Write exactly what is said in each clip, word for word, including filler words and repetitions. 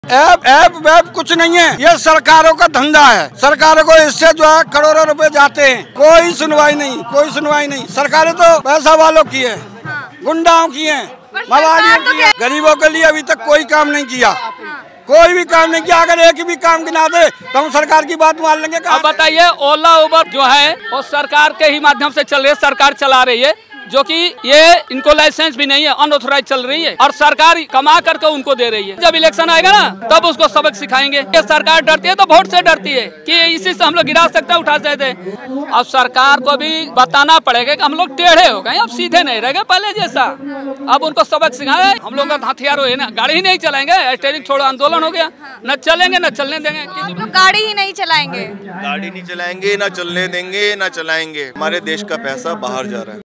App app वैप कुछ नहीं है, ये सरकारों का धंधा है। सरकारों को इससे जो है करोड़ों रुपए जाते हैं, कोई सुनवाई नहीं, कोई सुनवाई नहीं। सरकारें तो पैसा वालों की है, गुंडाओं की है, मवालियों की है। गरीबों के लिए अभी तक कोई काम नहीं किया, कोई भी काम नहीं किया। अगर एक भी काम गिना दे तो हम सरकार की बात मान लेंगे। अब बताइए, ओला उबर जो है वो सरकार के ही माध्यम से चल रही है, सरकार चला रही है, जो कि ये इनको लाइसेंस भी नहीं है, अनऑथोराइज चल रही है और सरकार कमा करके उनको दे रही है। जब इलेक्शन आएगा ना तब उसको सबक सिखाएंगे। ये सरकार डरती है तो वोट से डरती है कि इसी से हम लोग गिरा सकते हैं, उठा सकते हैं। अब सरकार को भी बताना पड़ेगा कि हम लोग टेढ़े हो गए, अब सीधे नहीं रह गए पहले जैसा। अब उनको सबक सिखाए। हम लोग का हथियार है ना, गाड़ी ही नहीं चलाएंगे। स्टेरिंग छोड़ो आंदोलन हो गया, न चलेंगे न चलने देंगे। आप लोग गाड़ी ही नहीं चलाएंगे, गाड़ी नहीं चलाएंगे, न चलने देंगे, न चलाएंगे। हमारे देश का पैसा बाहर जा रहा है।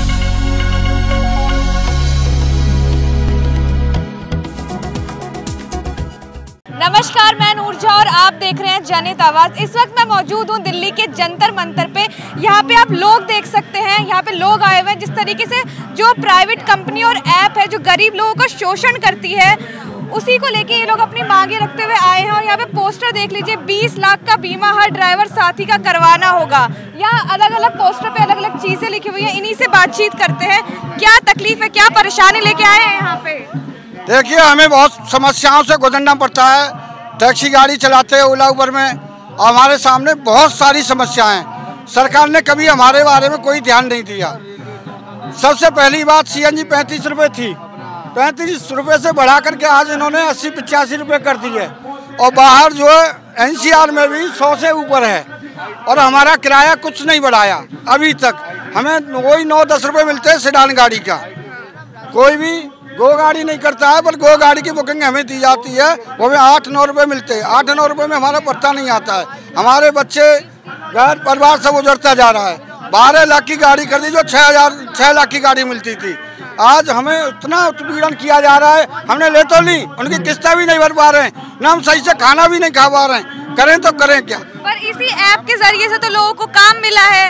नमस्कार, मैं नूरजहां और आप देख रहे हैं जनहित आवाज। इस वक्त मैं मौजूद हूं दिल्ली के जंतर मंतर पे। यहाँ पे आप लोग देख सकते हैं, यहाँ पे लोग आए हुए हैं। जिस तरीके से जो प्राइवेट कंपनी और ऐप है जो गरीब लोगों का शोषण करती है, उसी को लेके ये लोग अपनी मांगे रखते हुए आए हैं। और यहाँ पे पोस्टर देख लीजिए, बीस लाख का बीमा हर ड्राइवर साथी का करवाना होगा। यहाँ अलग अलग पोस्टर पे अलग अलग चीजें लिखी हुई है। इन्हीं से बातचीत करते हैं, क्या तकलीफ है, क्या परेशानी लेके आए हैं यहाँ पे। देखिए, हमें बहुत समस्याओं से गुजरना पड़ता है। टैक्सी गाड़ी चलाते हैं, ओला उबर में, और हमारे सामने बहुत सारी समस्याएं। सरकार ने कभी हमारे बारे में कोई ध्यान नहीं दिया। सबसे पहली बात, सीएनजी पैंतीस रुपए थी, पैंतीस रुपए से बढ़ा करके आज इन्होंने अस्सी पचासी रुपए कर दी है। और बाहर जो है एनसीआर में भी सौ से ऊपर है, और हमारा किराया कुछ नहीं बढ़ाया अभी तक। हमें वही नौ दस रुपये मिलते हैं सेडान गाड़ी का। कोई भी गो गाड़ी नहीं करता है, पर गो गाड़ी की बुकिंग हमें दी जाती है, वो हमें आठ नौ रुपये मिलते हैं। आठ नौ रुपये में हमारा पत्ता नहीं आता है। हमारे बच्चे घर परिवार सब उजड़ता जा रहा है। बारह लाख की गाड़ी कर दी जो छः हजार छः लाख की गाड़ी मिलती थी। आज हमें उतना उत्पीड़न किया जा रहा है। हमने ले तो ली, उनकी किस्तें भी नहीं भर पा रहे हैं, ना हम सही से खाना भी नहीं खा पा रहे हैं। करें तो करें क्या। पर इसी ऐप के जरिए से तो लोगों को काम मिला है।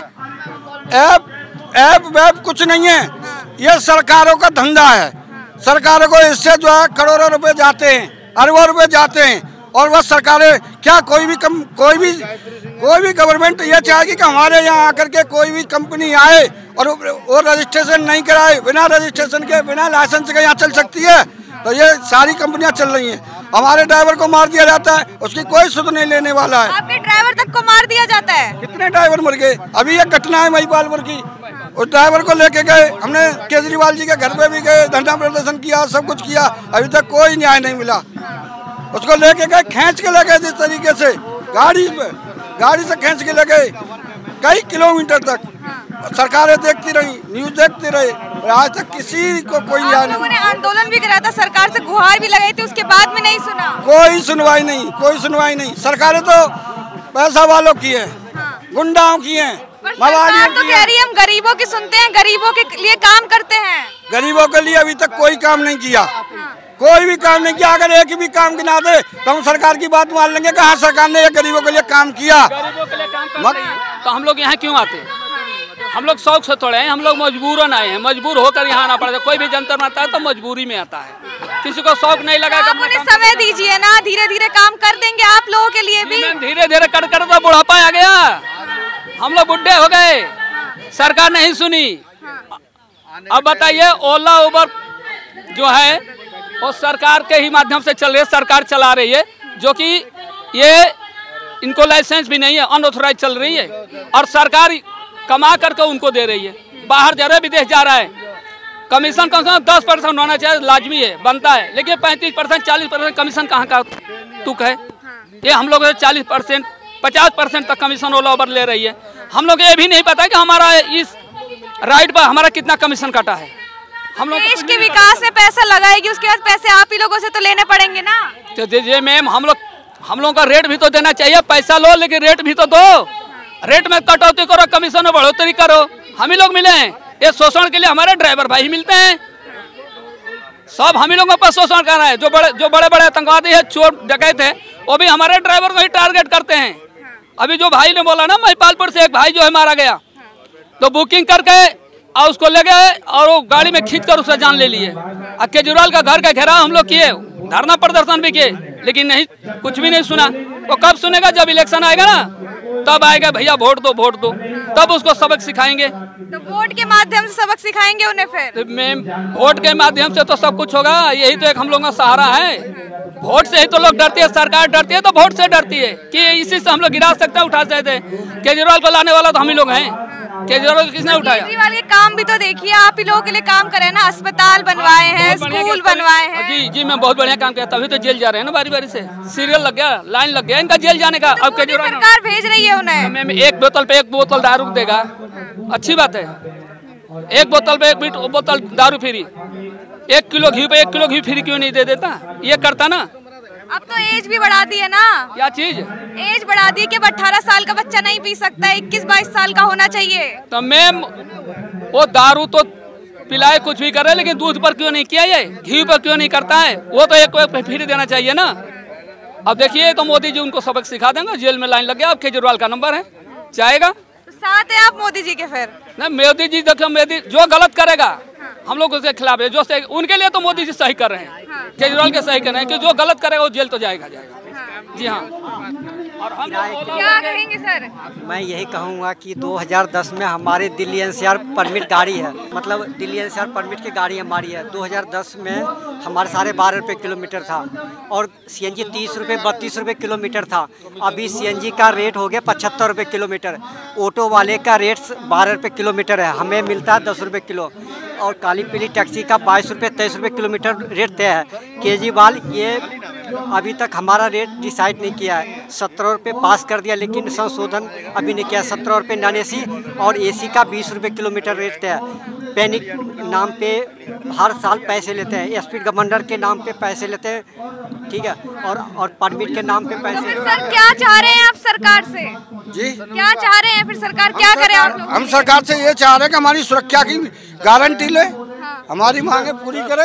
ऐप ऐप वैप कुछ नहीं है, ये सरकारों का धंधा है। सरकारों को इससे जो है करोड़ों रुपए जाते हैं, अरबों रुपए जाते हैं। और वह सरकारें क्या, कोई भी कम कोई भी कोई भी गवर्नमेंट ये चाहेगी कि हमारे यहाँ आकर के कोई भी कंपनी आए और वो रजिस्ट्रेशन नहीं कराए, बिना रजिस्ट्रेशन के, बिना लाइसेंस के यहाँ चल सकती है। तो ये सारी कंपनियां चल रही हैं। हमारे ड्राइवर को मार दिया जाता है, उसकी कोई सुध नहीं लेने वाला है। आपके ड्राइवर तक को मार दिया जाता है। कितने ड्राइवर मर गए। अभी ये घटना है महिपालपुर की, उस ड्राइवर को लेके गए, हमने केजरीवाल जी के घर पे भी गए, धरना प्रदर्शन किया, सब कुछ किया, अभी तक कोई न्याय नहीं मिला। उसको लेके गए, खींच के ले गए जिस तरीके से, गाड़ी पे गाड़ी से खींच के ले गए कई किलोमीटर तक। सरकारें देखती रही, न्यूज देखती रही, आज तक किसी को कोई न्याय नहीं। उन्होंने आंदोलन भी कराया था, सरकार से गुहार भी लगाई थी, उसके बाद में नहीं सुना। कोई सुनवाई नहीं, कोई सुनवाई नहीं। सरकारें तो पैसा वालों की है, गुंडाओं की है, सरकार तो कह रही है हम गरीबों की सुनते हैं, गरीबों के लिए काम करते हैं। गरीबों के लिए अभी तक कोई काम नहीं किया, कोई भी काम नहीं किया। अगर एक भी काम गिना दे तो हम सरकार की बात मान लेंगे कि हाँ, सरकार ने ये गरीबों के लिए काम किया। गरीबों के लिए काम कर रही है। तो हम लोग यहाँ क्यों आते हैं? हम लोग शौक से थोड़े हैं, हम लोग मजबूरन आए हैं। मजबूर होकर यहाँ आना पड़ता है। कोई भी जनता में आता है तो मजबूरी में आता है, किसी को शौक नहीं लगा। आप उन्हें समय दीजिए ना, धीरे धीरे काम कर देंगे आप लोगों के लिए भी। धीरे धीरे कर कर तो बुढ़ापा आ गया, हम लोग बुढ़े हो गए, सरकार नहीं सुनी। अब बताइए, ओला उबर जो है वो सरकार के ही माध्यम से चल रही है, सरकार चला रही है, जो कि ये इनको लाइसेंस भी नहीं है, अनऑथोराइज चल रही है और सरकार कमा करके उनको दे रही है। बाहर जा रहा है, विदेश जा रहा है। कमीशन कम से कम दस परसेंट होना चाहिए, लाजमी है, बनता है। लेकिन पैंतीस परसेंट चालीस परसेंट कमीशन कहाँ का तुक है? ये हम लोग चालीस परसेंट पचास परसेंट तक कमीशन ओला उबर ले रही है। हम लोग ये भी नहीं पता कि हमारा इस राइड पर हमारा कितना कमीशन कटा है। हम लोग देश के विकास में पैसा लगाएगी, उसके बाद पैसे आप ही लोगों से तो लेने पड़ेंगे ना। तो दीजिए मैम, हम लोग हम लोगों का रेट भी तो देना चाहिए। पैसा लो लेकिन रेट भी तो दो। रेट में कटौती करो, कमीशन में बढ़ोतरी करो, हम ही लोग मिले हैं। ये शोषण के लिए हमारे ड्राइवर भाई ही मिलते हैं, सब हम ही लोगों पर शोषण कर रहे हैं। जो बड़े जो बड़े बड़े आतंकवादी है, चोर डकैत है, वो भी हमारे ड्राइवर को ही टारगेट करते हैं। अभी जो भाई ने बोला ना, महिपालपुर से एक भाई जो है मारा गया, तो बुकिंग करके और उसको ले गए और वो गाड़ी में खींच कर उसका जान ले लिए। केजरीवाल का घर का घेराव हम लोग किए, धरना प्रदर्शन भी किए, लेकिन नहीं, कुछ भी नहीं सुना। वो कब सुनेगा? जब इलेक्शन आएगा ना, तब आएगा भैया वोट दो वोट दो, तब उसको सबक सिखाएंगे। तो वोट के माध्यम से सबक सिखाएंगे उन्हें फिर? तो मैम, वोट के माध्यम से तो सब कुछ होगा, यही तो एक हम लोगों का सहारा है। वोट से ही तो लोग डरते हैं, सरकार डरती है तो वोट से डरती है कि इसी से हम लोग गिरा सकते हैं, उठा सकते हैं। केजरीवाल को लाने वाला तो हम ही लोग हैं, केजरीवाल को किसने उठाया? केजरीवाल के काम भी तो देखिए, आप ही लोगों के लिए काम करे ना, अस्पताल बनवाए हैं, स्कूल बनवाए हैं। जी जी, मैं बहुत बढ़िया काम किया, तभी तो जेल जा रहे हैं ना, बारी बारी से सीरियल लग गया, लाइन लग गया इनका जेल जाने का। अब केजरीवाल सरकार भेज रही है उन्हें, मैम एक बोतल पे एक बोतल दारू देगा, अच्छी बात है। एक बोतल पे एक बोतल दारू फ्री, एक किलो घी पे एक किलो घी फ्री क्यों नहीं दे देता? ये करता ना। अब तो एज भी बढ़ा दी है ना। क्या चीज? एज बढ़ा दी कि अठारह साल का बच्चा नहीं पी सकता है, इक्कीस बाईस साल का होना चाहिए। तो मैम वो दारू तो पिलाए कुछ भी करे, लेकिन दूध पर क्यों नहीं किया, ये घी पर क्यों नहीं करता है? वो तो एक को फ्री देना चाहिए ना। अब देखिए, तो मोदी जी उनको सबक सिखा देंगे, जेल में लाइन लग गया। अब केजरीवाल का नंबर है, जाएगा तो साथ है आप मोदी जी के फिर? नहीं, मोदी जी देखो, मोदी जो गलत करेगा हम लोग उसके खिलाफ है, जो सही, उनके लिए तो मोदी जी सही कर रहे हैं, हाँ। केजरीवाल के सही कर रहे हैं कि जो गलत करेगा वो जेल तो जाएगा जाएगा हाँ। जी हाँ। और हम क्या कहेंगे सर? मैं यही कहूँगा कि दो हज़ार दस में हमारे Delhi N C R permit गाड़ी है, मतलब Delhi N C R permit की गाड़ी हमारी है। दो हज़ार दस में हमारे साढ़े बारह रुपये किलोमीटर था और सी एन जी तीस रुपये बत्तीस रुपये किलोमीटर था। अभी सी एन जी का रेट हो गया पचहत्तर रुपये किलोमीटर। ऑटो वाले का रेट बारह रुपये किलोमीटर है, हमें मिलता है दस रुपये किलो। और काली पीली टैक्सी का बाईस रुपये तेईस रुपये किलोमीटर रेट तय है। केजरीवाल ये अभी तक हमारा रेट डिसाइड नहीं किया है। सत्रह रुपये पास कर दिया, लेकिन संशोधन अभी नहीं किया। सत्रह रुपये नॉन ए सी और ए सी का बीस रुपये किलोमीटर रेट तय है। पैनिक नाम पे हर साल पैसे लेते हैं, स्पीड गवर्नर के नाम पे पैसे लेते हैं, ठीक है, और और परमिट के नाम पे पैसे। तो सर क्या चाह रहे हैं आप सरकार से? जी क्या चाह रहे हैं फिर सरकार क्या करे आप लोग? हम सरकार से ये चाह रहे हैं कि हमारी सुरक्षा की गारंटी ले, हमारी मांगे पूरी करे।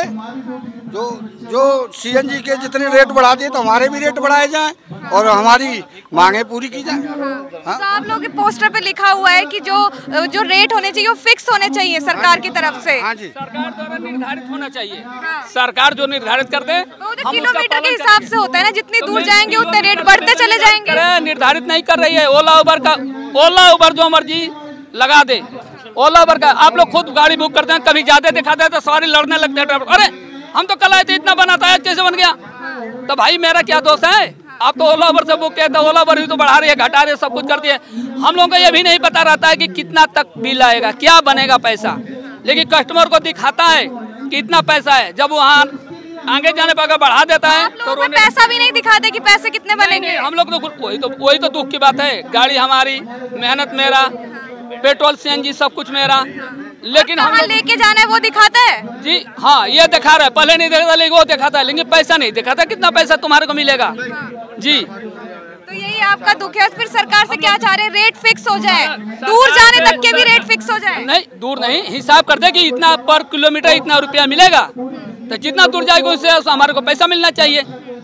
जो जो सी एन जी के जितने रेट बढ़ा दिए तो हमारे भी रेट बढ़ाए जाएं और हमारी मांगे पूरी की जाएं। हाँ? तो आप लोगों के पोस्टर पे लिखा हुआ है कि जो जो रेट होने चाहिए वो फिक्स होने चाहिए सरकार की तरफ से। हाँ जी, सरकार द्वारा निर्धारित होना चाहिए। हाँ। सरकार जो निर्धारित कर दे, तो किलोमीटर के हिसाब से होता है ना, जितनी दूर जाएंगे उतने रेट बढ़ते चले जाएंगे। निर्धारित नहीं कर रही है। ओला उबर का, ओला उबर जो मर्जी लगा दे, ओला उबर का आप लोग खुद गाड़ी बुक करते हैं, कभी ज्यादा दिखाते हैं तो सवारी लड़ने लगते हैं। अरे हम तो कल आए थे, इतना बनाता है, कैसे बन गया? तो भाई मेरा क्या दोष है? आप तो ओला उबर से बुक किया था, ओला उबर भी तो बढ़ा रही है, घटा रही है, सब कुछ करती है। हम लोगों को ये भी नहीं पता रहता है कि कितना तक बिल आएगा, क्या बनेगा पैसा, लेकिन कस्टमर को दिखाता है कि इतना पैसा है। जब वहाँ आगे जाने पर अगर बढ़ा देता है तो पैसा भी नहीं दिखाते कि पैसे कितने बनेंगे। हम लोग तो वही तो वही तो दुख की बात है। गाड़ी हमारी, मेहनत मेरा, पेट्रोल सी एन जी सब कुछ मेरा, लेकिन हम लेके जाना है वो दिखाता है। जी हाँ, ये दिखा रहा है, पहले नहीं दिखाता लेकिन वो दिखाता है, लेकिन पैसा नहीं दिखाता कितना पैसा तुम्हारे को मिलेगा। जी तो यही आपका दुख है। फिर सरकार से क्या चाह रहे हैं? रेट फिक्स हो जाए, दूर जाने तक के भी रेट फिक्स हो जाए। नहीं, दूर नहीं, हिसाब करते कि इतना पर किलोमीटर इतना रुपया मिलेगा, तो जितना दूर जाएगा उससे हमारे को पैसा मिलना चाहिए।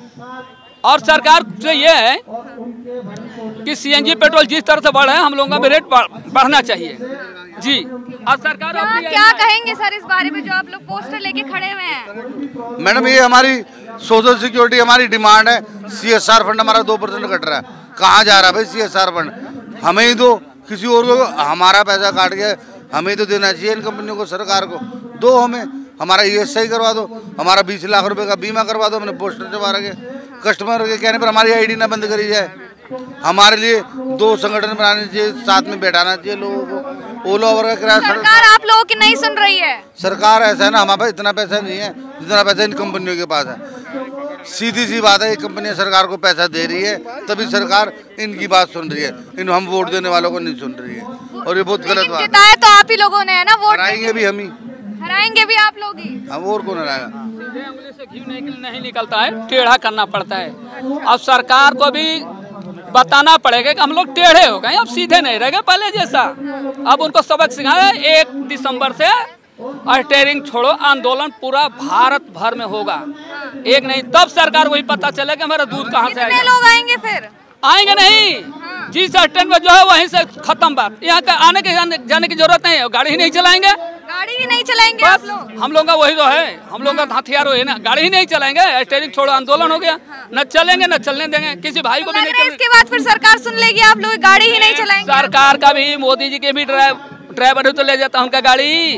और सरकार से ये है कि सी एन जी पेट्रोल जिस तरह से बढ़ रहा है, हम लोगों का भी रेट बढ़ना चाहिए। जी, और सरकार क्या, क्या कहेंगे सर इस बारे में जो आप लोग पोस्टर लेके खड़े हुए हैं? मैडम, ये हमारी सोशल सिक्योरिटी हमारी डिमांड है। सी एस आर फंड हमारा दो परसेंट कट रहा है, कहाँ जा रहा है भाई सी एस आर फंड? हमें ही दो, किसी और को हमारा पैसा काट के हमें तो देना चाहिए इन कंपनियों को, सरकार को दो। हमें हमारा ई एस आई करवा दो, हमारा बीस लाख रुपए का बीमा करवा दो। हमने पोस्टर चबा रखे, कस्टमर के कहने पर हमारी आई डी ना बंद करी जाए। हमारे लिए दो संगठन बनाने चाहिए, साथ में बैठाना चाहिए लोगों को। ओला ओवर का किराया सरकार आप लोगों की नहीं सुन रही है। सरकार ऐसा है ना, हमारे पास इतना पैसा नहीं है जितना पैसा इन कंपनियों के पास है। सीधी सी बात है, ये कंपनियां सरकार को पैसा दे रही है तभी सरकार इनकी बात सुन रही है, इन हम वोट देने वालों को नहीं सुन रही है, और ये बहुत गलत बात है। तो आप ही लोगों ने है ना वोट, हराएंगे भी हम ही, हराएंगे भी आप लोग ही। हम और कौन हराएगा? उंगली से घी नहीं निकलता है, टेढ़ा करना पड़ता है। अब सरकार को भी बताना पड़ेगा कि हम लोग टेढ़े हो गए, अब सीधे नहीं रह गए पहले जैसा। अब उनको सबक सिखाया। एक दिसंबर से स्टीयरिंग छोड़ो आंदोलन पूरा भारत भर में होगा, एक नहीं, तब सरकार को ही पता चले कि हमारा दूध कहाँ से आएगा। कितने लोग आएंगे फिर? आएंगे नहीं, जिस स्टैंड में जो है वहीं से खत्म बात। यहाँ का आने के जाने, जाने की जरूरत नहीं है, गाड़ी ही नहीं चलाएंगे। गाड़ी ही नहीं चलाएंगे आप बस लोग? हम लोग का वही तो है, हम लोग का हथियार वही है ना, गाड़ी ही नहीं चलाएंगे। स्टेरिंग छोड़ो आंदोलन हो गया, न चलेंगे न चलने देंगे, किसी भाई को भी नहीं चलने। इसके बाद फिर सरकार सुन लेगी, आप लोग गाड़ी ही नहीं चलाएंगे? सरकार का भी, मोदी जी के भी ड्राइवर ही तो ले जाता है उनका गाड़ी,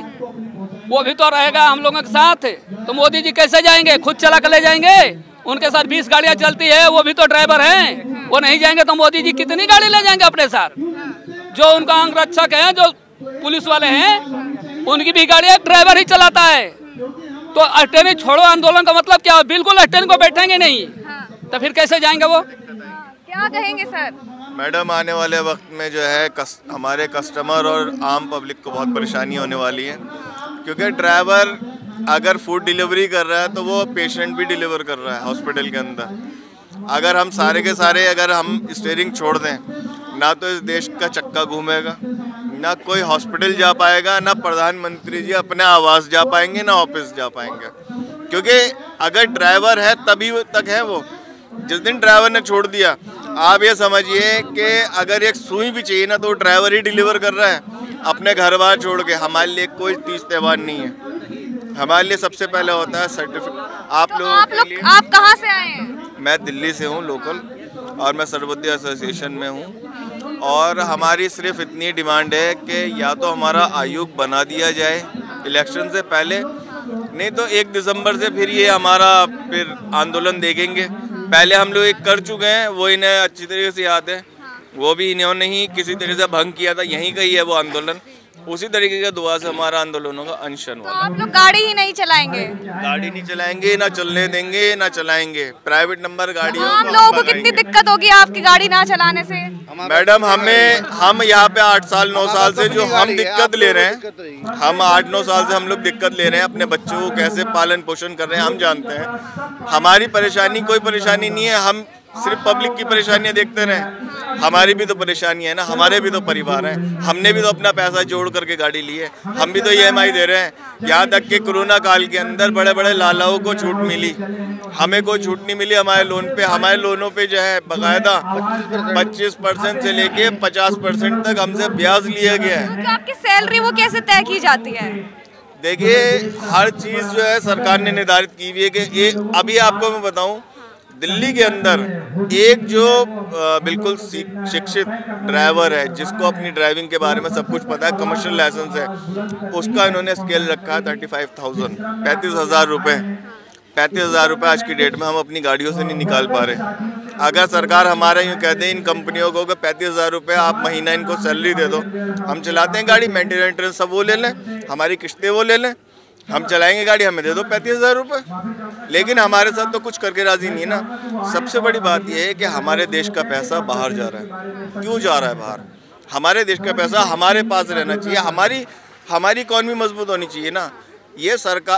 वो भी तो रहेगा हम लोगों के साथ। तो मोदी जी कैसे जाएंगे? खुद चला कर ले जाएंगे? उनके साथ बीस गाड़ियां चलती है, वो भी तो ड्राइवर हैं, वो नहीं जाएंगे तो मोदी जी कितनी गाड़ी ले जाएंगे अपने साथ? जो उनका अंगरक्षक है, जो पुलिस वाले हैं, उनकी भी गाड़ी एक ड्राइवर ही चलाता है। तो अटेनी छोड़ो आंदोलन का मतलब क्या? बिल्कुल अटेनी को बैठेंगे नहीं, तो फिर कैसे जाएंगे वो? क्या कहेंगे सर? मैडम, आने वाले वक्त में जो है कस, हमारे कस्टमर और आम पब्लिक को बहुत परेशानी होने वाली है, क्योंकि ड्राइवर अगर फूड डिलीवरी कर रहा है तो वो पेशेंट भी डिलीवर कर रहा है हॉस्पिटल के अंदर। अगर हम सारे के सारे अगर हम स्टीयरिंग छोड़ दें, ना तो इस देश का चक्का घूमेगा, ना कोई हॉस्पिटल जा पाएगा, ना प्रधानमंत्री जी अपने आवास जा पाएंगे, ना ऑफिस जा पाएंगे। क्योंकि अगर ड्राइवर है तभी तक है वो। जिस दिन ड्राइवर ने छोड़ दिया, आप ये समझिए कि अगर एक सुई भी चाहिए ना तो ड्राइवर ही डिलीवर कर रहा है अपने घर बार छोड़ के। हमारे लिए कोई तीज त्यौहार नहीं है, हमारे लिए सबसे पहले होता है सर्टिफिकेट। आप तो लोग आप लोग आप कहाँ से आए हैं? मैं दिल्ली से हूँ लोकल, और मैं सर्वोदय एसोसिएशन में हूँ। और हमारी सिर्फ इतनी डिमांड है कि या तो हमारा आयोग बना दिया जाए इलेक्शन से पहले, नहीं तो एक दिसंबर से फिर ये हमारा फिर आंदोलन देखेंगे। पहले हम लोग एक कर चुके हैं, वो इन्हें अच्छी तरीके से याद है, वो भी इन्होंने ही किसी तरीके से भंग किया था, यहीं का ही है वो आंदोलन। उसी तरीके के दुआ से हमारा आंदोलनों का अनशन हुआ। तो आप लोग गाड़ी ही नहीं चलाएंगे? गाड़ी नहीं चलाएंगे, ना चलने देंगे, ना चलाएंगे। प्राइवेट नंबर गाड़ियों आप लोगों को कितनी दिक्कत होगी आपकी गाड़ी ना चलाने से? मैडम, हमें हम यहाँ पे आठ साल नौ साल से जो हम दिक्कत ले रहे हैं, हम आठ नौ साल से हम लोग दिक्कत ले रहे हैं, अपने बच्चों को कैसे पालन पोषण कर रहे हैं हम जानते हैं। हमारी परेशानी कोई परेशानी नहीं है, हम सिर्फ पब्लिक की परेशानियां देखते रहे। हमारी भी तो परेशानी है ना, हमारे भी तो परिवार है, हमने भी तो अपना पैसा जोड़ करके गाड़ी ली है, हम भी तो ई एम आई दे रहे हैं। यहाँ तक कि कोरोना काल के अंदर बड़े बड़े लालाओं को छूट मिली, हमें कोई छूट नहीं मिली हमारे लोन पे। हमारे लोनों पे जो है बाकायदा पच्चीस परसेंट से लेके पचास परसेंट तक हमसे ब्याज लिया गया है। तो आपकी सैलरी वो कैसे तय की जाती है? देखिए, हर चीज़ जो है सरकार ने निर्धारित की हुई है कि ये अभी आपको मैं बताऊं, दिल्ली के अंदर एक जो बिल्कुल शिक्षित ड्राइवर है, जिसको अपनी ड्राइविंग के बारे में सब कुछ पता है, कमर्शियल लाइसेंस है, उसका इन्होंने स्केल रखा है थर्टी फाइव थाउजेंड पैंतीस हज़ार रुपये। पैंतीस हज़ार रुपये आज की डेट में हम अपनी गाड़ियों से नहीं निकाल पा रहे। अगर सरकार हमारे यूँ कह दे इन कंपनियों को कि पैंतीस हज़ार रुपये आप महीना इनको सैलरी दे दो, हम चलाते हैं गाड़ी, मेंटेनेंस सब वो ले लें, हमारी किस्तें वो ले लें, हम चलाएंगे गाड़ी, हमें दे दो पैंतीस हज़ार रुपये। लेकिन हमारे साथ तो कुछ करके राजी नहीं है ना। सबसे बड़ी बात यह है कि हमारे देश का पैसा बाहर जा रहा है। क्यों जा रहा है बाहर? हमारे देश का पैसा हमारे पास रहना चाहिए, हमारी हमारी इकॉनमी मजबूत होनी चाहिए ना। ये सरकार,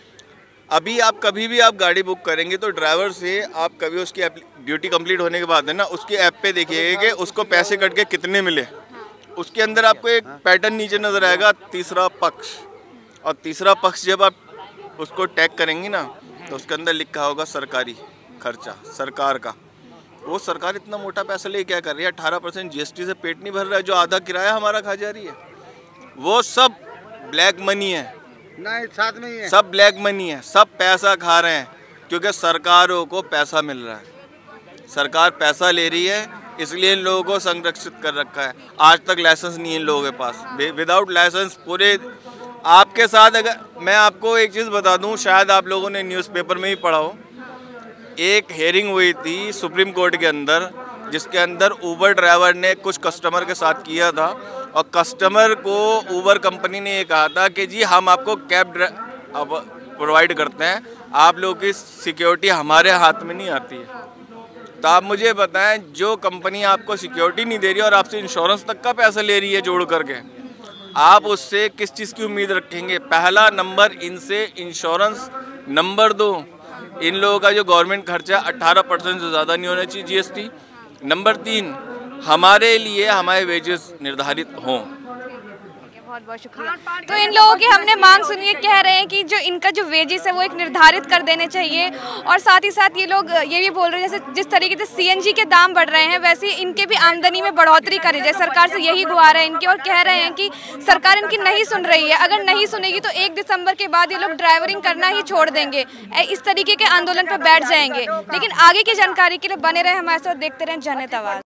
अभी आप कभी भी आप गाड़ी बुक करेंगे तो ड्राइवर से आप कभी उसकी ड्यूटी कंप्लीट होने के बाद है ना, उसके ऐप पे देखिएगा कि उसको पैसे कट के कितने मिले। उसके अंदर आपको एक पैटर्न नीचे नजर आएगा, तीसरा पक्ष, और तीसरा पक्ष जब आप उसको टैग करेंगे ना तो उसके अंदर लिखा होगा सरकारी खर्चा, सरकार का। वो सरकार इतना मोटा पैसा ले क्या कर रही है? अठारह परसेंट जी एस टी से पेट नहीं भर रहा है, जो आधा किराया हमारा खा जा रही है। वो सब ब्लैक मनी है, नहीं साथ में ही है, सब ब्लैक मनी है, सब पैसा खा रहे हैं, क्योंकि सरकारों को पैसा मिल रहा है। सरकार पैसा ले रही है, इसलिए इन लोगों को संरक्षित कर रखा है। आज तक लाइसेंस नहीं है इन लोगों के पास, विदाउट लाइसेंस पूरे आपके साथ। अगर मैं आपको एक चीज़ बता दूं, शायद आप लोगों ने न्यूज़पेपर में ही पढ़ा हो, एक हेयरिंग हुई थी सुप्रीम कोर्ट के अंदर, जिसके अंदर ऊबर ड्राइवर ने कुछ कस्टमर के साथ किया था, और कस्टमर को ऊबर कंपनी ने ये कहा था कि जी हम आपको कैब प्रोवाइड करते हैं, आप लोगों की सिक्योरिटी हमारे हाथ में नहीं आती है। तो आप मुझे बताएं, जो कंपनी आपको सिक्योरिटी नहीं दे रही और आपसे इंश्योरेंस तक का पैसा ले रही है जोड़ करके, आप उससे किस चीज़ की उम्मीद रखेंगे? पहला नंबर इनसे इंश्योरेंस, नंबर दो इन लोगों का जो गवर्नमेंट खर्चा अट्ठारह परसेंट से ज़्यादा नहीं होना चाहिए जी एस टी, नंबर तीन हमारे लिए हमारे वेजेस निर्धारित हों। बहुत बहुत शुक्रिया। तो इन लोगों की हमने मांग सुनी है, कह रहे हैं कि जो इनका जो वेजेस है वो एक निर्धारित कर देने चाहिए, और साथ ही साथ ये लोग ये भी बोल रहे हैं जैसे जिस तरीके से सीएनजी के दाम बढ़ रहे हैं वैसे इनके भी आमदनी में बढ़ोतरी करी जाए। सरकार से यही गुहार है इनकी, और कह रहे हैं कि सरकार इनकी नहीं सुन रही है। अगर नहीं सुनेगी तो एक दिसंबर के बाद ये लोग ड्राइवरिंग करना ही छोड़ देंगे, इस तरीके के आंदोलन पर बैठ जाएंगे। लेकिन आगे की जानकारी के लिए बने रहे हमारे साथ, देखते रहें जनहित आवाज़।